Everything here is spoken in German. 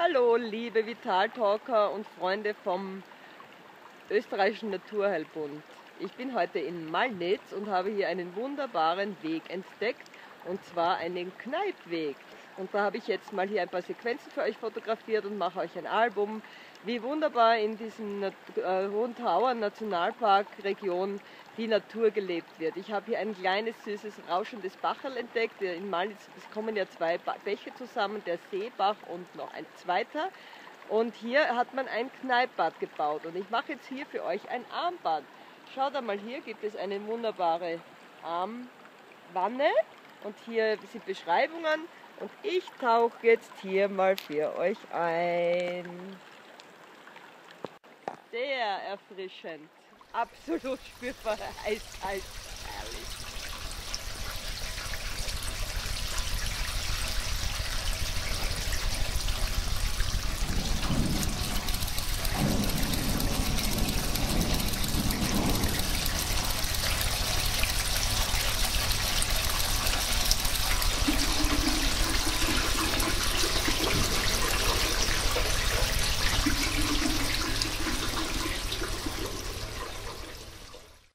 Hallo liebe Vitaltalker und Freunde vom österreichischen Naturheilbund. Ich bin heute in Malnitz und habe hier einen wunderbaren Weg entdeckt, und zwar einen Kneippweg. Und da habe ich jetzt mal hier ein paar Sequenzen für euch fotografiert und mache euch ein Album, wie wunderbar in diesem Hohen Tauern Nationalpark Region die Natur gelebt wird. Ich habe hier ein kleines, süßes, rauschendes Bacherl entdeckt. In Malnitz kommen ja zwei Bäche zusammen, der Seebach und noch ein zweiter. Und hier hat man ein Kneippbad gebaut. Und ich mache jetzt hier für euch ein Armbad. Schaut einmal, hier gibt es eine wunderbare Armwanne. Und hier sind Beschreibungen. Und ich tauche jetzt hier mal für euch ein. Sehr erfrischend. Absolut spürbar, eiskalt, herrlich.